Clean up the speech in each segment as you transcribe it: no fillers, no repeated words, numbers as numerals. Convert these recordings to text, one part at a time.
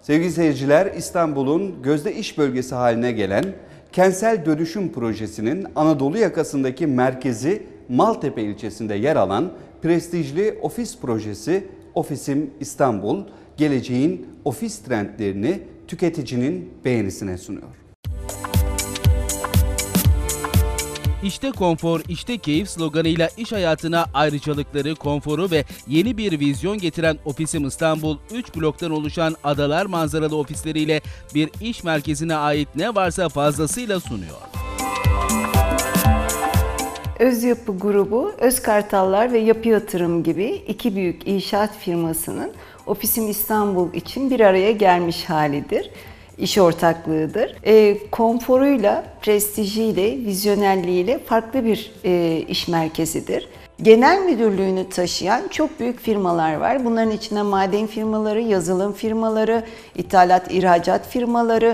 Sevgili seyirciler, İstanbul'un gözde iş bölgesi haline gelen Kentsel Dönüşüm Projesi'nin Anadolu yakasındaki merkezi Maltepe ilçesinde yer alan prestijli ofis projesi Ofisim İstanbul, geleceğin ofis trendlerini tüketicinin beğenisine sunuyor. İşte konfor, işte keyif sloganıyla iş hayatına ayrıcalıkları, konforu ve yeni bir vizyon getiren Ofisim İstanbul, 3 bloktan oluşan adalar manzaralı ofisleriyle bir iş merkezine ait ne varsa fazlasıyla sunuyor. Özyapı Grubu, Özkartallar ve Yapı Yatırım gibi iki büyük inşaat firmasının Ofisim İstanbul için bir araya gelmiş halidir. İş ortaklığıdır. Konforuyla, prestijiyle, vizyonerliğiyle farklı bir iş merkezidir. Genel müdürlüğünü taşıyan çok büyük firmalar var. Bunların içinde maden firmaları, yazılım firmaları, ithalat, ihracat firmaları,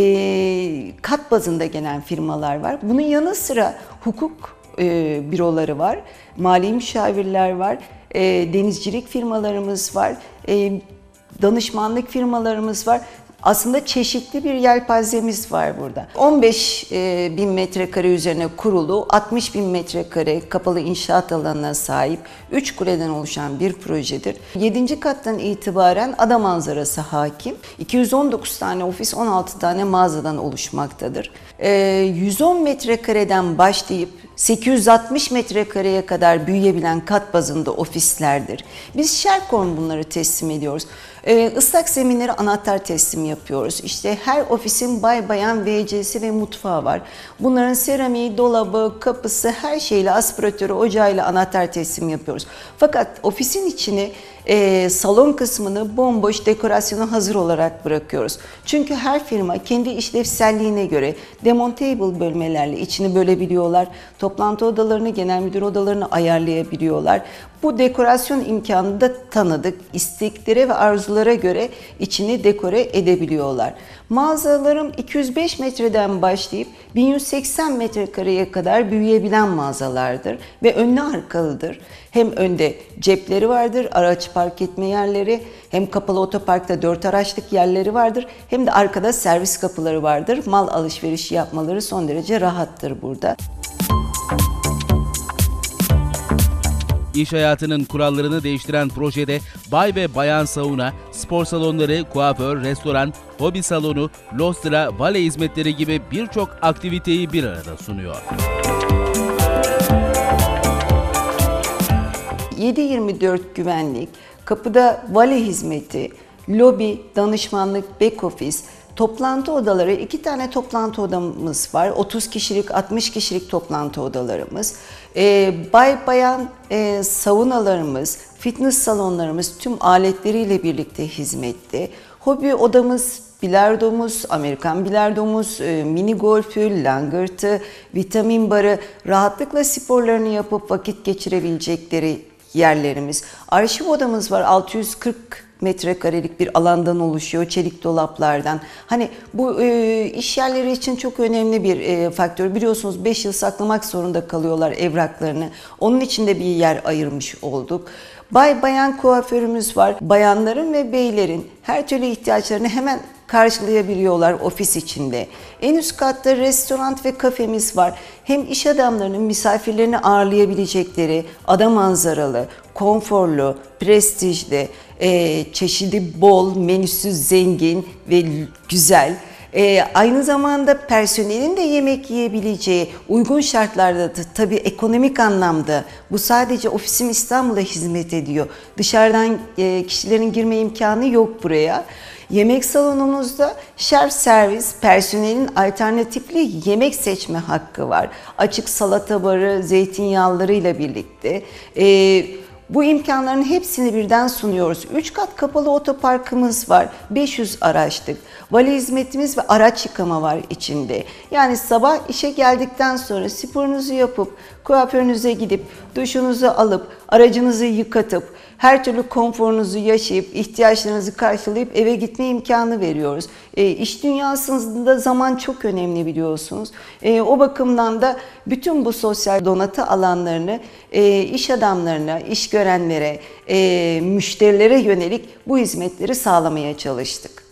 kat bazında gelen firmalar var. Bunun yanı sıra hukuk büroları var, mali müşavirler var, denizcilik firmalarımız var, danışmanlık firmalarımız var. Aslında çeşitli bir yelpazemiz var burada. 15 bin metrekare üzerine kurulu, 60 bin metrekare kapalı inşaat alanına sahip 3 kuleden oluşan bir projedir. 7. kattan itibaren ada manzarası hakim. 219 tane ofis, 16 tane mağazadan oluşmaktadır. 110 metrekareden başlayıp 860 metrekareye kadar büyüyebilen kat bazında ofislerdir. Biz Shercon bunları teslim ediyoruz. Islak zeminleri anahtar teslim yapıyoruz. İşte her ofisin bay bayan WC'si ve mutfağı var. Bunların seramiği, dolabı, kapısı, her şeyle, aspiratörü, ocağıyla anahtar teslim yapıyoruz. Fakat ofisin içini, salon kısmını bomboş, dekorasyona hazır olarak bırakıyoruz. Çünkü her firma kendi işlevselliğine göre demontable bölmelerle içini bölebiliyorlar. Toplantı odalarını, genel müdür odalarını ayarlayabiliyorlar. Bu dekorasyon imkanını da tanıdık. İsteklere ve arzulara göre içini dekore edebiliyorlar. Mağazalarım 205 metreden başlayıp 1180 metrekareye kadar büyüyebilen mağazalardır ve önlü arkalıdır. Hem önde cepleri vardır, araç park etme yerleri, hem kapalı otoparkta 4 araçlık yerleri vardır, hem de arkada servis kapıları vardır. Mal alışverişi yapmaları son derece rahattır burada. İş hayatının kurallarını değiştiren projede bay ve bayan sauna, spor salonları, kuaför, restoran, hobi salonu, lostra, vale hizmetleri gibi birçok aktiviteyi bir arada sunuyor. 7/24 güvenlik, kapıda vale hizmeti, lobi, danışmanlık, back office, toplantı odaları, 2 tane toplantı odamız var. 30 kişilik, 60 kişilik toplantı odalarımız. Bay bayan saunalarımız, fitness salonlarımız tüm aletleriyle birlikte hizmette. Hobi odamız, bilardomuz, Amerikan bilardomuz, mini golfü, langırtı, vitamin barı, rahatlıkla sporlarını yapıp vakit geçirebilecekleri yerlerimiz. Arşiv odamız var, 640 metrekarelik bir alandan oluşuyor, çelik dolaplardan. Hani bu iş yerleri için çok önemli bir faktör. Biliyorsunuz 5 yıl saklamak zorunda kalıyorlar evraklarını. Onun için de bir yer ayırmış olduk. Bay bayan kuaförümüz var. Bayanların ve beylerin her türlü ihtiyaçlarını hemen karşılayabiliyorlar ofis içinde. En üst katta restoran ve kafemiz var. Hem iş adamlarının misafirlerini ağırlayabilecekleri ada manzaralı, konforlu, prestijli, çeşidi bol, menüsü zengin ve güzel. Aynı zamanda personelin de yemek yiyebileceği uygun şartlarda da tabii ekonomik anlamda bu sadece Ofisim İstanbul'a hizmet ediyor. Dışarıdan kişilerin girme imkanı yok buraya. Yemek salonumuzda şef servis, personelin alternatifli yemek seçme hakkı var. Açık salata barı, zeytinyağlılarıyla birlikte. Bu imkanların hepsini birden sunuyoruz. 3 kat kapalı otoparkımız var. 500 araçlık. Vali hizmetimiz ve araç yıkama var içinde. Yani sabah işe geldikten sonra sporunuzu yapıp, kuaförünüze gidip, duşunuzu alıp, aracınızı yıkatıp, her türlü konforunuzu yaşayıp, ihtiyaçlarınızı karşılayıp eve gitme imkanı veriyoruz. İş dünyasında zaman çok önemli biliyorsunuz. O bakımdan da bütün bu sosyal donatı alanlarını iş adamlarına, iş görenlere, müşterilere yönelik bu hizmetleri sağlamaya çalıştık.